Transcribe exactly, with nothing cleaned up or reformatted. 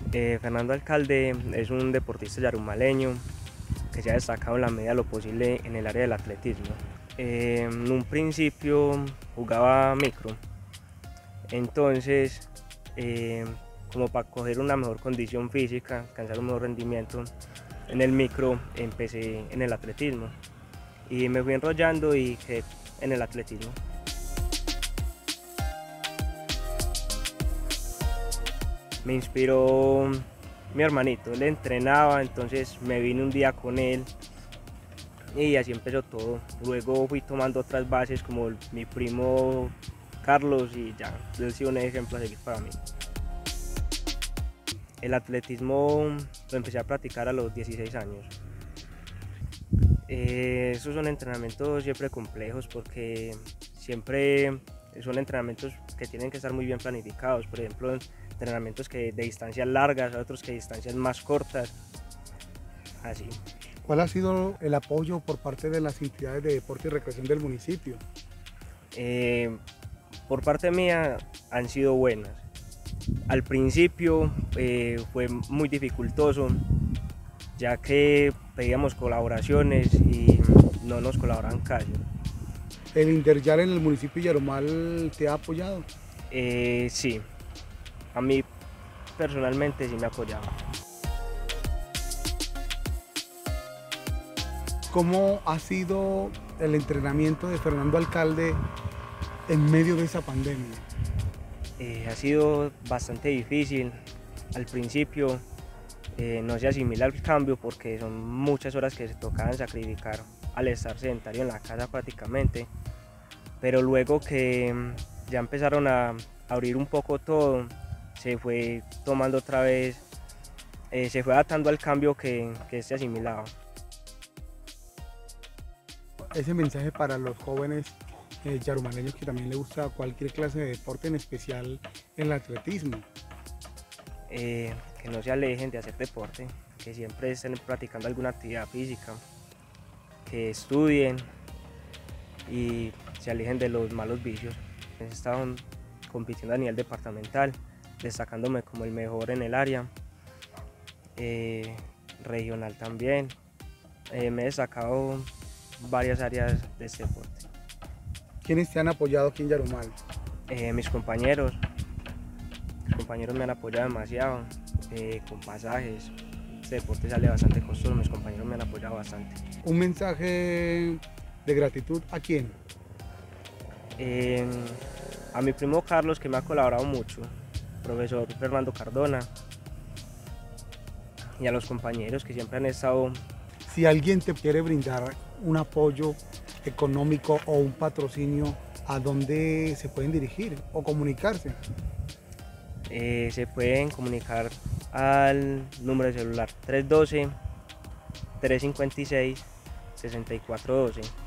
Eh, Fernando Alcalde es un deportista yarumaleño que se ha destacado en la medida de lo posible en el área del atletismo. Eh, en un principio jugaba micro, entonces eh, como para coger una mejor condición física, alcanzar un mejor rendimiento en el micro, empecé en el atletismo y me fui enrollando y quedé en el atletismo. Me inspiró mi hermanito, él entrenaba, entonces me vine un día con él y así empezó todo. Luego fui tomando otras bases como mi primo Carlos y ya, él ha sido un ejemplo a seguir para mí. El atletismo lo empecé a practicar a los dieciséis años. Eh, esos son entrenamientos siempre complejos porque siempre son entrenamientos que tienen que estar muy bien planificados. Por ejemplo, entrenamientos que de distancias largas, otros que de distancias más cortas, así. ¿Cuál ha sido el apoyo por parte de las entidades de deporte y recreación del municipio? Eh, por parte mía han sido buenas. Al principio eh, fue muy dificultoso, ya que pedíamos colaboraciones y no nos colaboraban casi. ¿El Interyar en el municipio de Yarumal te ha apoyado? Eh, sí, a mí personalmente sí me apoyaba. ¿Cómo ha sido el entrenamiento de Fernando Alcalde en medio de esa pandemia? Eh, ha sido bastante difícil. Al principio eh, no se asimila el cambio porque son muchas horas que se tocaban sacrificar al estar sedentario en la casa prácticamente, pero luego que ya empezaron a abrir un poco todo, se fue tomando otra vez, eh, se fue adaptando al cambio que, que se asimilaba. Ese mensaje para los jóvenes eh, yarumaleños que también les gusta cualquier clase de deporte, en especial el atletismo. Eh, que no se alejen de hacer deporte, que siempre estén practicando alguna actividad física, que estudien y se alejen de los malos vicios. He estado compitiendo a nivel departamental, destacándome como el mejor en el área, eh, regional también. Eh, me he destacado varias áreas de este deporte. ¿Quiénes te han apoyado aquí en Yarumal? Eh, mis compañeros, mis compañeros me han apoyado demasiado, eh, con pasajes. Este deporte sale bastante costoso, mis compañeros me han apoyado bastante. ¿Un mensaje de gratitud a quién? Eh, a mi primo Carlos, que me ha colaborado mucho, profesor Fernando Cardona, y a los compañeros que siempre han estado. Si alguien te quiere brindar un apoyo económico o un patrocinio, ¿a dónde se pueden dirigir o comunicarse? Eh, se pueden comunicar al número de celular tres uno dos, tres cinco seis, seis cuatro uno dos.